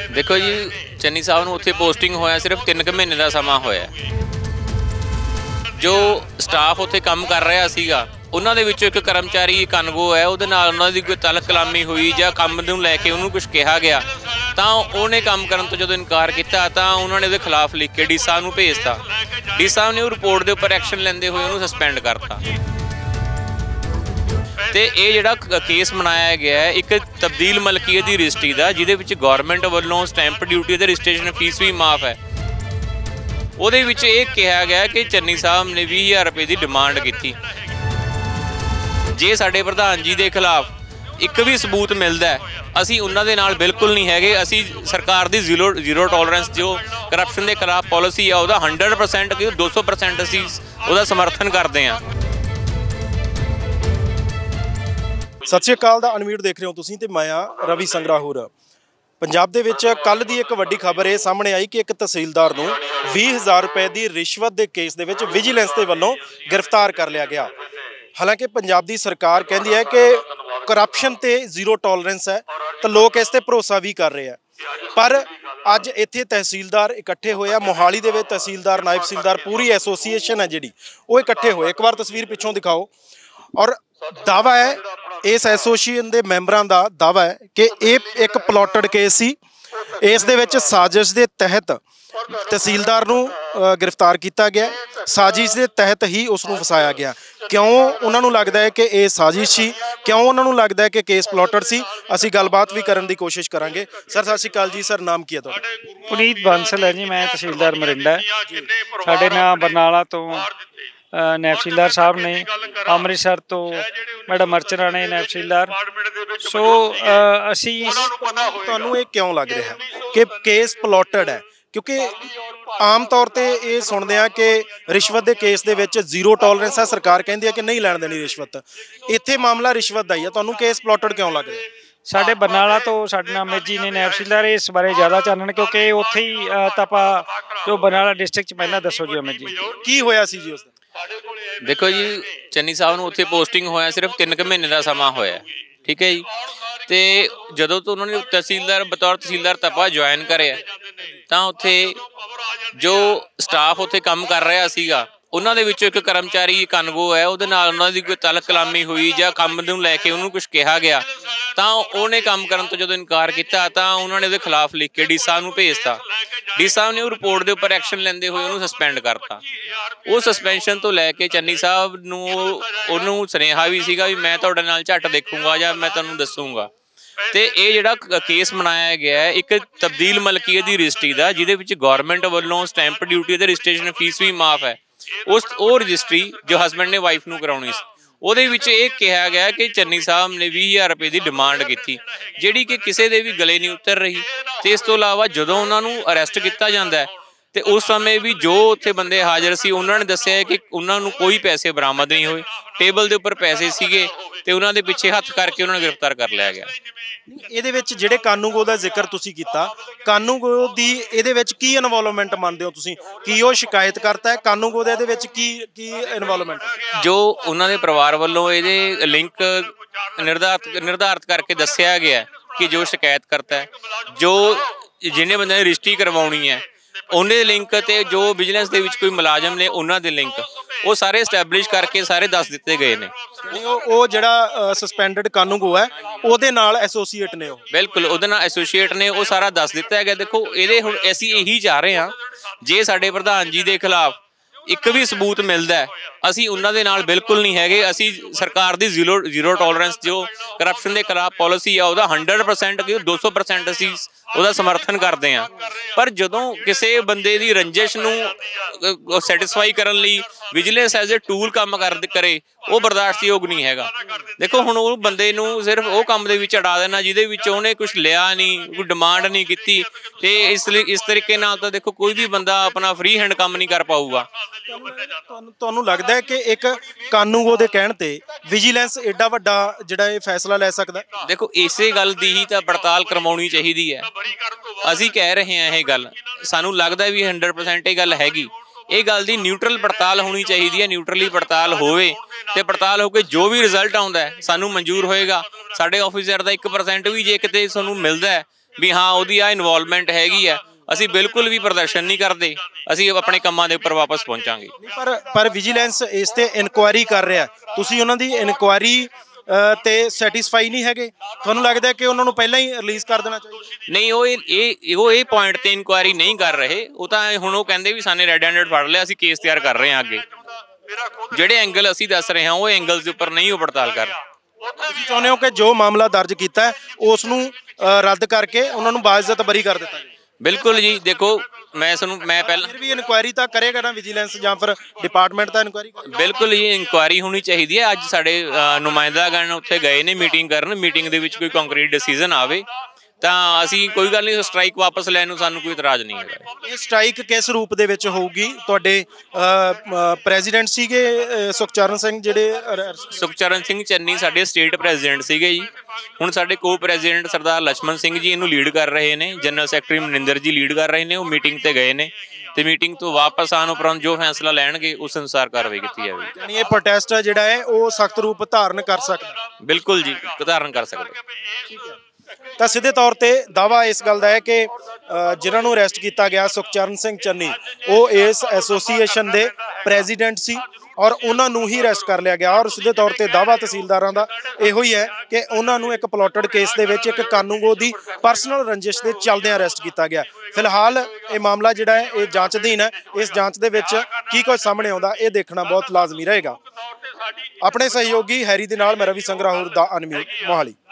देखो जी, चन्नी साहब ਨੂੰ ਉੱਥੇ ਪੋਸਟਿੰਗ ਹੋਇਆ ਸਿਰਫ 3 ਕੁ ਮਹੀਨੇ ਦਾ ਸਮਾਂ ਹੋਇਆ। ਜੋ ਸਟਾਫ ਉੱਥੇ ਕੰਮ ਕਰ ਰਿਹਾ ਸੀਗਾ ਉਹਨਾਂ ਦੇ ਵਿੱਚੋਂ ਇੱਕ ਕਰਮਚਾਰੀ ਕਾਨੂੰਗੋ ਹੈ, ਉਹਦੇ ਨਾਲ ਉਹਨਾਂ ਦੀ ਕੋਈ ਤਲਕ ਕਲਾਮੀ ਹੋਈ ਜਾਂ ਕੰਮ ਨੂੰ ਲੈ ਕੇ ਉਹਨੂੰ ਕੁਝ ਕਿਹਾ ਗਿਆ ਤਾਂ ਉਹਨੇ ਕੰਮ ਕਰਨ ਤੋਂ ਜਦੋਂ ਇਨਕਾਰ ਕੀਤਾ ਤਾਂ ਉਹਨਾਂ ਨੇ ਉਹਦੇ ਖਿਲਾਫ ਲਿਖ ਕੇ ਡੀ ਸਾਹਿਬ ਨੂੰ ਭੇਜਤਾ। ਡੀ ਸਾਹਿਬ ਨੇ ਉਹ ਰਿਪੋਰਟ ਦੇ ਉੱਪਰ ਐਕਸ਼ਨ ਲੈਂਦੇ ਹੋਏ ਉਹਨੂੰ ਸਸਪੈਂਡ ਕਰਤਾ। ਤੇ ਇਹ ਜਿਹੜਾ ਕੇਸ ਬਣਾਇਆ ਗਿਆ ਹੈ ਇੱਕ ਤਬਦੀਲ ਮਲਕੀਅਤ ਦੀ ਰਜਿਸਟਰੀ ਦਾ, ਜਿਹਦੇ ਵਿੱਚ ਗੌਰਮੈਂਟ ਵੱਲੋਂ ਸਟੈਂਪ ਡਿਊਟੀ ਅਤੇ ਰਜਿਸਟ੍ਰੇਸ਼ਨ ਫੀਸ ਵੀ ਮਾਫ ਹੈ। ਉਹਦੇ ਵਿੱਚ ਇਹ ਕਿਹਾ ਗਿਆ ਕਿ ਚੰਨੀ ਸਾਹਿਬ ਨੇ 20,000 ਰੁਪਏ ਦੀ ਡਿਮਾਂਡ ਕੀਤੀ। ਜੇ ਸਾਡੇ ਪ੍ਰਧਾਨ ਜੀ ਦੇ ਖਿਲਾਫ ਇੱਕ ਵੀ ਸਬੂਤ ਮਿਲਦਾ ਅਸੀਂ ਉਹਨਾਂ ਦੇ ਨਾਲ ਬਿਲਕੁਲ ਨਹੀਂ ਹੈਗੇ। ਅਸੀਂ ਸਰਕਾਰ ਦੀ ਜ਼ੀਰੋ ਟੋਲਰੈਂਸ ਜੋ ਕਰਪਸ਼ਨ ਦੇ ਖਿਲਾਫ ਪਾਲਿਸੀ ਆ ਉਹਦਾ 100% ਕਿ 200% ਅਸੀਂ ਉਹਦਾ ਸਮਰਥਨ ਕਰਦੇ ਹਾਂ। ਸਤਿ ਸ਼੍ਰੀ ਅਕਾਲ ਦਾ ਅਨਮਿਊਟ ਦੇਖ ਰਹੇ ਹੋ ਤੁਸੀਂ ਤੇ ਮੈਂ ਰਵੀ ਸੰਗਰਾਹੁਰ। ਪੰਜਾਬ ਦੇ ਵਿੱਚ ਕੱਲ ਦੀ ਇੱਕ ਵੱਡੀ ਖਬਰ ਇਹ ਸਾਹਮਣੇ ਆਈ ਕਿ ਇੱਕ ਤਹਿਸੀਲਦਾਰ ਨੂੰ 20,000 ਰੁਪਏ ਦੀ ਰਿਸ਼ਵਤ ਦੇ ਕੇਸ ਦੇ ਵਿੱਚ ਵਿਜੀਲੈਂਸ ਦੇ ਵੱਲੋਂ ਗ੍ਰਿਫਤਾਰ ਕਰ ਲਿਆ ਗਿਆ। ਹਾਲਾਂਕਿ ਪੰਜਾਬ ਦੀ ਸਰਕਾਰ ਕਹਿੰਦੀ ਹੈ ਕਿ ਕਰਪਸ਼ਨ ਤੇ ਜ਼ੀਰੋ ਟੋਲਰੈਂਸ ਹੈ ਤਾਂ ਲੋਕ ਇਸ ਤੇ ਭਰੋਸਾ ਵੀ ਕਰ ਰਹੇ ਆ, ਪਰ ਅੱਜ ਇੱਥੇ ਤਹਿਸੀਲਦਾਰ ਇਕੱਠੇ ਹੋਏ ਆ। ਮੋਹਾਲੀ ਦੇ ਵਿੱਚ ਤਹਿਸੀਲਦਾਰ, ਨਾਇਬ ਤਹਿਸੀਲਦਾਰ, ਪੂਰੀ ਐਸੋਸੀਏਸ਼ਨ ਹੈ ਜਿਹੜੀ ਉਹ ਇਕੱਠੇ ਹੋਏ। ਇੱਕ ਵਾਰ ਤਸਵੀਰ ਪਿੱਛੋਂ ਦਿਖਾਓ। ਔਰ ਦਾਵਾ ਹੈ ਇਸ ਐਸੋਸੀਏਸ਼ਨ ਦੇ ਮੈਂਬਰਾਂ ਦਾ ਦਾਵਾ ਹੈ ਕਿ ਇਹ ਇੱਕ ਪਲੋਟਡ ਕੇਸ ਸੀ। ਇਸ ਦੇ ਵਿੱਚ ਸਾਜ਼ਿਸ਼ ਦੇ ਤਹਿਤ ਤਹਿਸੀਲਦਾਰ ਨੂੰ ਗ੍ਰਿਫਤਾਰ ਕੀਤਾ ਗਿਆ। ਸਾਜ਼ਿਸ਼ ਦੇ ਤਹਿਤ ਹੀ ਉਸ ਨੂੰ ਫਸਾਇਆ ਗਿਆ। ਕਿਉਂ ਉਹਨਾਂ ਨੂੰ ਲੱਗਦਾ ਹੈ ਕਿ ਇਹ ਸਾਜ਼ਿਸ਼ ਸੀ, ਕਿਉਂ ਉਹਨਾਂ ਨੂੰ ਲੱਗਦਾ ਹੈ ਕਿ ਕੇਸ ਪਲੋਟਡ ਸੀ, ਅਸੀਂ ਗੱਲਬਾਤ ਵੀ ਕਰਨ ਦੀ ਕੋਸ਼ਿਸ਼ ਕਰਾਂਗੇ। ਸਰ ਸਤਿ ਸ਼੍ਰੀ ਅਕਾਲ ਜੀ। ਸਰ ਨਾਮ ਕੀ ਹੈ ਤੁਹਾਡਾ? ਪੁਨੀਤ ਬਾਂਸਲ ਹੈ ਜੀ, ਮੈਂ ਤਹਿਸੀਲਦਾਰ ਮਰਿੰਡਾ। ਸਾਡੇ ਨਾਲ ਬਰਨਾਲਾ ਤੋਂ ਨਾਇਬ ਤਹਿਸੀਲਦਾਰ ਸਾਹਿਬ ਨੇ, ਅੰਮ੍ਰਿਤਸਰ ਤੋਂ ਮੈਡਮ ਅਰਚਨਾ ਨੇ ਨਾਇਬ ਤਹਿਸੀਲਦਾਰ। ਸੋ ਅਸੀਂ ਤੁਹਾਨੂੰ ਇਹ ਕਿਉਂ ਲੱਗ ਰਿਹਾ ਕਿ ਕੇਸ ਪਲੋਟਡ ਹੈ? ਕਿਉਂਕਿ ਆਮ ਤੌਰ ਤੇ ਇਹ ਸੁਣਦੇ ਆ ਕਿ ਰਿਸ਼ਵਤ ਦੇ ਕੇਸ ਦੇ ਵਿੱਚ ਜ਼ੀਰੋ ਟੋਲਰੈਂਸ ਹੈ। ਸਰਕਾਰ ਕਹਿੰਦੀ ਹੈ ਕਿ ਨਹੀਂ ਲੈਣ ਦੇਣੀ ਰਿਸ਼ਵਤ। ਇੱਥੇ ਮਾਮਲਾ ਰਿਸ਼ਵਤ ਦਾ ਹੀ ਹੈ। ਤੁਹਾਨੂੰ ਕੇਸ ਪਲੋਟਡ ਕਿਉਂ ਲੱਗ ਰਿਹਾ? ਸਾਡੇ ਬਰਨਾਲਾ ਤੋਂ ਸਾਡੇ ਨਾਲ ਅਮਿਤ ਜੀ ਨੇ ਨਾਇਬ ਤਹਿਸੀਲਦਾਰ ਇਸ ਬਾਰੇ ਜ਼ਿਆਦਾ ਚਾਨਣ, ਕਿਉਂਕਿ ਉੱਥੇ ਹੀ ਤਾਂ ਆਪਾਂ ਜੋ ਬਰਨਾਲਾ ਡਿਸਟ੍ਰਿਕਟ 'ਚ ਪਹਿਲਾਂ ਦੱਸੋ ਜੀ ਅਮਿਤ ਜੀ ਕੀ ਹੋਇਆ ਸੀ ਜੀ ਉਸ ਦਿਨ? ਦੇਖੋ ਜੀ, ਚੰਨੀ ਸਾਹਿਬ ਨੂੰ ਉੱਥੇ ਪੋਸਟਿੰਗ ਹੋਇਆ ਸਿਰਫ 3 ਕੁ ਮਹੀਨੇ ਦਾ ਸਮਾਂ ਹੋਇਆ, ਠੀਕ ਹੈ ਜੀ। ਤੇ ਜਦੋਂ ਤੋਂ ਉਹਨਾਂ ਨੇ ਤਹਿਸੀਲਦਾਰ ਬਤੌਰ ਤਹਿਸੀਲਦਾਰ ਤਪਾ ਜੁਆਇਨ ਕਰਿਆ ਤਾਂ ਉੱਥੇ ਜੋ ਸਟਾਫ ਉੱਥੇ ਕੰਮ ਕਰ ਰਿਹਾ ਸੀਗਾ ਉਹਨਾਂ ਦੇ ਵਿੱਚੋਂ ਇੱਕ ਕਰਮਚਾਰੀ ਕਾਨੂੰਗੋ ਹੈ, ਉਹਦੇ ਨਾਲ ਉਹਨਾਂ ਦੀ ਕੋਈ ਤਲਕ ਕਲਾਮੀ ਹੋਈ ਜਾਂ ਕੰਮ ਨੂੰ ਲੈ ਕੇ ਉਹਨੂੰ ਕੁਝ ਕਿਹਾ ਗਿਆ ਤਾਂ ਉਹਨੇ ਕੰਮ ਕਰਨ ਤੋਂ ਜਦੋਂ ਇਨਕਾਰ ਕੀਤਾ ਤਾਂ ਉਹਨਾਂ ਨੇ ਉਹਦੇ ਖਿਲਾਫ ਲਿਖ ਕੇ ਡੀ ਸਾਹਿਬ ਨੂੰ ਭੇਜਤਾ। ਡੀ ਸਾਹਿਬ ਨੇ ਉਹ ਰਿਪੋਰਟ ਦੇ ਉੱਪਰ ਐਕਸ਼ਨ ਲੈਂਦੇ ਹੋਏ ਉਹਨੂੰ ਸਸਪੈਂਡ ਕਰਤਾ। ਉਹ ਸਸਪੈਂਸ਼ਨ ਤੋਂ ਲੈ ਕੇ ਚੰਨੀ ਸਾਹਿਬ ਨੂੰ ਉਹਨੂੰ ਸੁਨੇਹਾ ਵੀ ਸੀਗਾ ਵੀ ਮੈਂ ਤੁਹਾਡੇ ਨਾਲ ਝੱਟ ਦੇਖੂੰਗਾ ਜਾਂ ਮੈਂ ਤੁਹਾਨੂੰ ਦੱਸੂੰਗਾ। ਤੇ ਇਹ ਜਿਹੜਾ ਕੇਸ ਬਣਾਇਆ ਗਿਆ ਹੈ ਇੱਕ ਤਬਦੀਲ ਮਲਕੀਅਤ ਦੀ ਰਜਿਸਟਰੀ ਦਾ, ਜਿਹਦੇ ਵਿੱਚ ਗੌਰਮੈਂਟ ਵੱਲੋਂ ਸਟੈਂਪ ਡਿਊਟੀ ਅਤੇ ਰਜਿਸਟ੍ਰੇਸ਼ਨ ਫੀਸ ਵੀ ਮਾਫ ਹੈ। ਉਹ ਰਜਿਸਟਰੀ ਜੋ ਹਸਬੈਂਡ ਨੇ ਵਾਈਫ ਨੂੰ ਕਰਾਉਣੀ ਸੀ, ਉਹਦੇ ਵਿੱਚ ਇਹ ਕਿਹਾ ਗਿਆ ਕਿ ਚੰਨੀ ਸਾਹਿਬ ਨੇ 20,000 ਰੁਪਏ ਦੀ ਡਿਮਾਂਡ ਕੀਤੀ, ਜਿਹੜੀ ਕਿ ਕਿਸੇ ਦੇ ਵੀ ਗਲੇ ਨਹੀਂ ਉਤਰ ਰਹੀ। ਤੇ ਇਸ ਤੋਂ ਇਲਾਵਾ ਜਦੋਂ ਉਹਨਾਂ ਨੂੰ ਅਰੈਸਟ ਕੀਤਾ ਜਾਂਦਾ ਤੇ ਉਸ ਸਮੇਂ ਵੀ ਜੋ ਉੱਥੇ ਬੰਦੇ ਹਾਜ਼ਰ ਸੀ ਉਹਨਾਂ ਨੇ ਦੱਸਿਆ ਕਿ ਉਹਨਾਂ ਨੂੰ ਕੋਈ ਪੈਸੇ ਬਰਾਮਦ ਨਹੀਂ ਹੋਏ। ਟੇਬਲ ਦੇ ਉੱਪਰ ਪੈਸੇ ਸੀਗੇ ਤੇ ਉਹਨਾਂ ਦੇ ਪਿੱਛੇ ਹੱਥ ਕਰਕੇ ਉਹਨਾਂ ਨੂੰ ਗ੍ਰਿਫਤਾਰ ਕਰ ਲਿਆ ਗਿਆ। ਇਹਦੇ ਵਿੱਚ ਜਿਹੜੇ ਕਾਨੂੰਗੋ ਦਾ ਜ਼ਿਕਰ ਤੁਸੀਂ ਕੀਤਾ, ਕਾਨੂੰਗੋ ਦੀ ਇਹਦੇ ਵਿੱਚ ਕੀ ਇਨਵੋਲਵਮੈਂਟ ਮੰਨਦੇ ਹੋ ਤੁਸੀਂ? ਕੀ ਉਹ ਸ਼ਿਕਾਇਤ ਕਰਤਾ ਹੈ? ਕਾਨੂੰਗੋ ਦੇ ਇਹਦੇ ਵਿੱਚ ਕੀ ਇਨਵੋਲਵਮੈਂਟ? ਜੋ ਉਹਨਾਂ ਦੇ ਪਰਿਵਾਰ ਵੱਲੋਂ ਇਹਦੇ ਲਿੰਕ ਨਿਰਧਾਰਿਤ ਕਰਕੇ ਦੱਸਿਆ ਗਿਆ ਕਿ ਜੋ ਸ਼ਿਕਾਇਤ ਕਰਤਾ ਹੈ, ਜੋ ਜਿਹਨੇ ਬੰਦੇ ਨੇ ਰਜਿਸਟਰੀ ਕਰਵਾਉਣੀ ਹੈ ਉਹਨੇ ਦੇ ਲਿੰਕ ਤੇ ਜੋ ਵਿਜੀਲੈਂਸ ਦੇ ਵਿੱਚ ਕੋਈ ਮੁਲਾਜ਼ਮ ਨੇ ਉਹਨਾਂ ਦੇ ਲਿੰਕ ਉਹ ਸਾਰੇ ਐਸਟੈਬਲਿਸ਼ ਕਰਕੇ ਸਾਰੇ ਦੱਸ ਦਿੱਤੇ ਗਏ ਨੇ। ਉਹ ਜਿਹੜਾ ਸਸਪੈਂਡਡ ਕਾਨੂੰਗੋ ਹੈ ਉਹਦੇ ਨਾਲ ਐਸੋਸੀਏਟ ਨੇ? ਉਹ ਬਿਲਕੁਲ ਉਹਦੇ ਨਾਲ ਐਸੋਸੀਏਟ ਨੇ, ਉਹ ਸਾਰਾ ਦੱਸ ਦਿੱਤਾ ਹੈਗਾ। ਦੇਖੋ ਇਹਦੇ ਹੁਣ ਅਸੀਂ ਇਹੀ ਚਾਹ ਰਹੇ ਹਾਂ, ਜੇ ਸਾਡੇ ਪ੍ਰਧਾਨ ਜੀ ਦੇ ਖਿਲਾਫ ਇੱਕ ਵੀ ਸਬੂਤ ਮਿਲਦਾ ਅਸੀਂ ਉਹਨਾਂ ਦੇ ਨਾਲ ਬਿਲਕੁਲ ਨਹੀਂ ਹੈਗੇ। ਅਸੀਂ ਸਰਕਾਰ ਦੀ ਜ਼ੀਰੋ ਟੋਲਰੈਂਸ ਜੋ ਕਰਪਸ਼ਨ ਦੇ ਖਿਲਾਫ ਪਾਲਿਸੀ ਆ ਉਹਦਾ 100% ਕਿ 200% ਅਸੀਂ ਉਹਦਾ ਸਮਰਥਨ ਕਰਦੇ ਹਾਂ। ਪਰ ਜਦੋਂ ਕਿਸੇ ਬੰਦੇ ਦੀ ਰੰਜਿਸ਼ ਨੂੰ ਸੈਟੀਸਫਾਈ ਕਰਨ ਲਈ ਵਿਜੀਲੈਂਸ ਐਜ਼ ਏ ਟੂਲ ਕੰਮ ਕਰੇ, ਉਹ ਬਰਦਾਸ਼ਤਯੋਗ ਨਹੀਂ ਹੈਗਾ। ਦੇਖੋ ਹੁਣ ਉਹ ਬੰਦੇ ਨੂੰ ਸਿਰਫ ਉਹ ਕੰਮ ਦੇ ਵਿੱਚ ਅੜਾ ਦੇਣਾ ਜਿਹਦੇ ਵਿੱਚ ਉਹਨੇ ਕੁਝ ਲਿਆ ਨਹੀਂ, ਕੋਈ ਡਿਮਾਂਡ ਨਹੀਂ ਕੀਤੀ, ਤੇ ਇਸ ਤਰੀਕੇ ਨਾਲ ਤਾਂ ਦੇਖੋ ਕੋਈ ਵੀ ਬੰਦਾ ਆਪਣਾ ਫ੍ਰੀ ਹੈਂਡ ਕੰਮ ਨਹੀਂ ਕਰ ਪਾਊਗਾ। ਤੁਹਾਨੂੰ ਲੱਗਦਾ ਹੈ ਕਿ ਇੱਕ ਕਾਨੂੰਗੋ ਦੇ ਕਹਿਣ ਤੇ ਵਿਜੀਲੈਂਸ ਐਡਾ ਵੱਡਾ ਜਿਹੜਾ ਇਹ ਫੈਸਲਾ ਲੈ ਸਕਦਾ? ਦੇਖੋ ਇਸੇ ਗੱਲ ਦੀ ਹੀ ਤਾਂ ਪੜਤਾਲ ਕਰਵਾਉਣੀ ਚਾਹੀਦੀ ਹੈ। ਅਸੀਂ ਕਹਿ ਰਹੇ ਹਾਂ ਇਹ ਗੱਲ, ਸਾਨੂੰ ਲੱਗਦਾ ਵੀ 100% ਇਹ ਗੱਲ ਹੈਗੀ। ਇਹ ਗੱਲ ਦੀ ਨਿਊਟਰਲ ਪੜਤਾਲ ਹੋਣੀ ਚਾਹੀਦੀ ਹੈ। ਨਿਊਟਰਲੀ ਪੜਤਾਲ ਹੋਵੇ ਤੇ ਪੜਤਾਲ ਹੋ ਕੇ ਜੋ ਵੀ ਰਿਜ਼ਲਟ ਆਉਂਦਾ ਸਾਨੂੰ ਮਨਜ਼ੂਰ ਹੋਏਗਾ। ਸਾਡੇ ਆਫੀਸਰ ਦਾ 1% ਵੀ ਜੇ ਕਿਤੇ ਸਾਨੂੰ ਮਿਲਦਾ ਵੀ ਹਾਂ ਉਹਦੀ ਆ ਇਨਵੋਲਵਮੈਂਟ ਹੈਗੀ ਆ, ਅਸੀਂ ਬਿਲਕੁਲ ਵੀ ਪ੍ਰਦਰਸ਼ਨ ਨਹੀਂ ਕਰਦੇ, ਅਸੀਂ ਆਪਣੇ ਕੰਮਾਂ ਦੇ ਉੱਪਰ ਵਾਪਸ ਪਹੁੰਚਾਂਗੇ। ਪਰ ਵਿਜੀਲੈਂਸ ਇਸ ਤੇ ਇਨਕੁਆਇਰੀ ਕਰ ਰਿਹਾ, ਤੁਸੀਂ ਉਹਨਾਂ ਦੀ ਇਨਕੁਆਇਰੀ ਤੇ ਸੈਟੀਸਫਾਈ ਨਹੀਂ ਹੈਗੇ? ਤੁਹਾਨੂੰ ਲੱਗਦਾ ਕਿ ਉਹਨਾਂ ਨੂੰ ਪਹਿਲਾਂ ਹੀ ਰਿਲੀਜ਼ ਕਰ ਦੇਣਾ ਚਾਹੀਦਾ? ਨਹੀਂ, ਉਹ ਇਹ ਪੁਆਇੰਟ ਤੇ ਇਨਕੁਆਇਰੀ ਨਹੀਂ ਕਰ ਰਹੇ। ਉਹ ਤਾਂ ਹੁਣ ਉਹ ਕਹਿੰਦੇ ਵੀ ਸਾਨੇ ਰੈੱਡ ਹੈਂਡਡ ਫੜ ਲਿਆ, ਅਸੀਂ ਕੇਸ ਤਿਆਰ ਕਰ ਰਹੇ ਹਾਂ ਅੱਗੇ। ਜਿਹੜੇ ਐਂਗਲ ਅਸੀਂ ਦੱਸ ਰਹੇ ਹਾਂ ਉਹ ਐਂਗਲਸ ਦੇ ਉੱਪਰ ਨਹੀਂ ਉਹ ਪੜਤਾਲ ਕਰ ਰਹੇ। ਤੁਸੀਂ ਚਾਹੁੰਦੇ ਹੋ ਕਿ ਜੋ ਮਾਮਲਾ ਦਰਜ ਕੀਤਾ ਹੈ ਉਸ ਨੂੰ ਰੱਦ ਕਰਕੇ ਉਹਨਾਂ ਨੂੰ ਬਾਇਜ਼ਤ ਬਰੀ ਕਰ ਦਿੱਤਾ ਜਾਵੇ? ਬਿਲਕੁਲ ਜੀ। ਦੇਖੋ ਮੈਂ ਪਹਿਲਾਂ ਫਿਰ ਵੀ ਇਨਕੁਆਇਰੀ ਤਾਂ ਕਰੇਗਾ ਨਾ ਵਿਜੀਲੈਂਸ, ਜਾਂ ਫਿਰ ਡਿਪਾਰਟਮੈਂਟ ਤਾਂ ਇਨਕੁਆਇਰੀ ਕਰੇਗਾ? ਬਿਲਕੁਲ ਜੀ, ਇਨਕੁਆਇਰੀ ਹੋਣੀ ਚਾਹੀਦੀ ਹੈ। ਅੱਜ ਸਾਡੇ ਨੁਮਾਇੰਦਾਗਣ ਉੱਥੇ ਗਏ ਨੇ ਮੀਟਿੰਗ ਕਰਨ, ਮੀਟਿੰਗ ਦੇ ਵਿੱਚ ਕੋਈ ਕੰਕਰੀਟ ਡਿਸੀਜਨ ਆਵੇ ਤਾਂ ਅਸੀਂ ਕੋਈ ਗੱਲ ਨਹੀਂ, ਸਟ੍ਰਾਈਕ ਵਾਪਸ ਲੈਣ ਨੂੰ ਸਾਨੂੰ ਕੋਈ ਇਤਰਾਜ਼ ਨਹੀਂ ਹੈਗਾ। ਇਹ ਸਟ੍ਰਾਈਕ ਕਿਸ ਰੂਪ ਦੇ ਵਿੱਚ ਹੋਊਗੀ? ਤੁਹਾਡੇ ਪ੍ਰੈਜ਼ੀਡੈਂਟ ਸੀਗੇ ਸੁਖਚਰਨ ਸਿੰਘ, ਜਿਹੜੇ ਸੁਖਚਰਨ ਸਿੰਘ ਚੰਨੀ ਸਾਡੇ ਸਟੇਟ ਪ੍ਰੈਜ਼ੀਡੈਂਟ ਸੀਗੇ ਜੀ। ਹੁਣ ਸਾਡੇ ਕੋ ਪ੍ਰੈਜ਼ੀਡੈਂਟ ਸਰਦਾਰ ਲਛਮਣ ਸਿੰਘ ਜੀ ਇਹਨੂੰ ਲੀਡ ਕਰ ਰਹੇ ਨੇ, ਜਨਰਲ ਸੈਕਟਰੀ ਮਨਿੰਦਰ ਜੀ ਲੀਡ ਕਰ ਰਹੇ ਨੇ। ਉਹ ਮੀਟਿੰਗ ਤੇ ਗਏ ਨੇ ਤੇ ਮੀਟਿੰਗ ਤੋਂ ਵਾਪਸ ਆਉਣ ਉਪਰੰਤ ਜੋ ਫੈਸਲਾ ਲੈਣਗੇ ਉਸ ਅਨੁਸਾਰ ਕਾਰਵਾਈ ਕੀਤੀ ਜਾਵੇ। ਯਾਨੀ ਇਹ ਪ੍ਰੋਟੈਸਟ ਜਿਹੜਾ ਹੈ ਉਹ ਸਖਤ ਰੂਪ ਧਾਰਨ ਕਰ ਸਕਦਾ? ਬਿਲਕੁਲ ਜੀ, ਧਾਰਨ ਕਰ ਸਕਦਾ। ਤਾਂ ਸਿੱਧੇ ਤੌਰ ਤੇ ਦਾਵਾ ਇਸ ਗੱਲ ਦਾ ਹੈ ਕਿ ਜਿਨ੍ਹਾਂ ਨੂੰ ਅਰੈਸਟ ਕੀਤਾ ਗਿਆ ਸੁਖਚਰਨ ਸਿੰਘ ਚੰਨੀ, ਉਹ ਇਸ ਐਸੋਸੀਏਸ਼ਨ ਦੇ ਪ੍ਰੈਜ਼ੀਡੈਂਟ ਸੀ ਔਰ ਉਹਨਾਂ ਨੂੰ ਹੀ ਅਰੈਸਟ ਕਰ ਲਿਆ ਗਿਆ। ਔਰ ਸਿੱਧੇ ਤੌਰ ਤੇ ਦਾਵਾ ਤਹਿਸੀਲਦਾਰਾਂ ਦਾ ਇਹੋ ਹੀ ਹੈ ਕਿ ਉਹਨਾਂ ਨੂੰ ਇੱਕ ਪਲੋਟਡ ਕੇਸ ਦੇ ਵਿੱਚ ਇੱਕ ਕਾਨੂੰਗੋ ਦੀ ਪਰਸਨਲ ਰੰਜਿਸ਼ ਦੇ ਚੱਲਦਿਆਂ ਅਰੈਸਟ ਕੀਤਾ ਗਿਆ। ਫਿਲਹਾਲ ਇਹ ਮਾਮਲਾ ਜਿਹੜਾ ਹੈ ਇਹ ਜਾਂਚ ਅਧੀਨ ਹੈ। ਇਸ ਜਾਂਚ ਦੇ ਵਿੱਚ ਕੀ ਕੁਝ ਸਾਹਮਣੇ ਆਉਂਦਾ ਇਹ ਦੇਖਣਾ ਬਹੁਤ ਲਾਜ਼ਮੀ ਰਹੇਗਾ। ਆਪਣੇ ਸਹਿਯੋਗੀ ਹੈਰੀ ਦੇ ਨਾਲ ਮੈਂ ਰਵੀ ਸੰਗਰਾਹੁਰ ਦਾ ਅਨਮਿਊਟ, ਮੋਹਾਲੀ।